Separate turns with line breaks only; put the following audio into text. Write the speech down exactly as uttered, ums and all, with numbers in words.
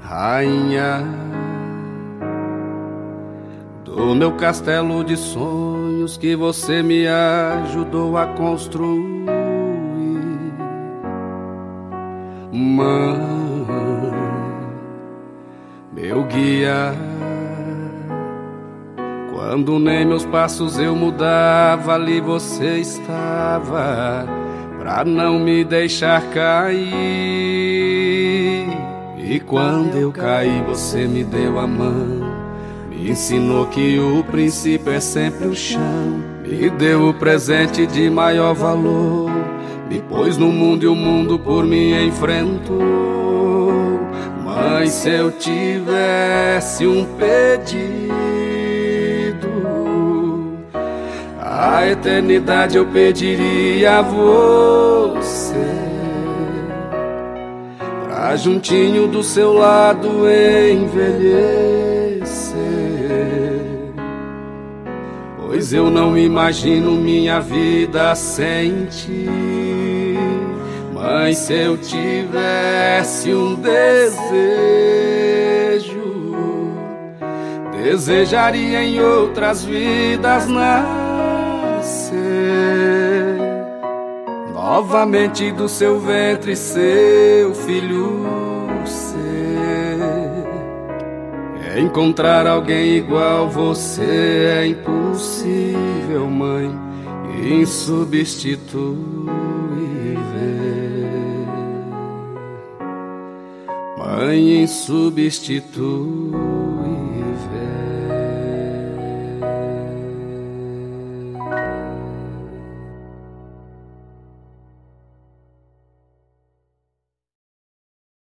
rainha do meu castelo de sonhos que você me ajudou a construir. Mãe, meu guia, quando nem meus passos eu mudava, ali você estava, pra não me deixar cair. E quando eu caí, você me deu a mão, me ensinou que o princípio é sempre o chão, me deu o presente de maior valor, me pôs no mundo e o mundo por mim enfrentou. Mãe, se eu tivesse um pedido, a eternidade eu pediria a você, pra juntinho do seu lado envelhecer. Pois eu não imagino minha vida sem ti. Mãe, se eu tivesse um desejo, desejaria em outras vidas nascer, novamente do seu ventre seu filho ser. Encontrar alguém igual você é impossível, mãe, insubstituível. Mãe insubstituível.